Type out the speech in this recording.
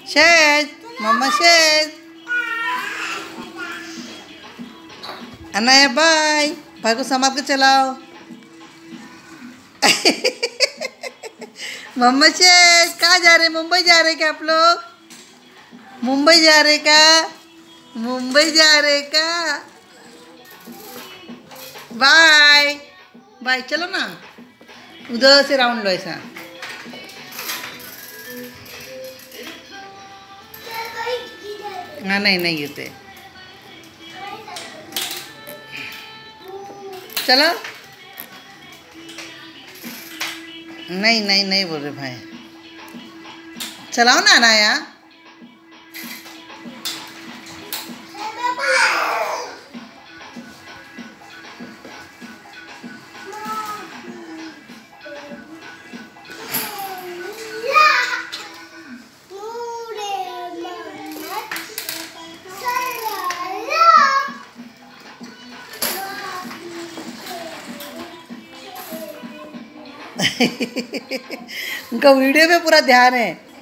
शहद, मम्मा शहद। अनाया बाय। भाई को संभाल के चलाओ। मम्मा शहद, कहाँ जा रहे? मुंबई जा रहे क्या आप लोग? मुंबई जा रहे का? मुंबई जा रहे का? Bye bye. चलो ना, उधर से राउंड लो ऐसा। हाँ नहीं नहीं गिरते। चलो। नहीं नहीं नहीं बोल रहे भाई। चलाओ ना अनाया। उनका वीडियो पे पूरा ध्यान है।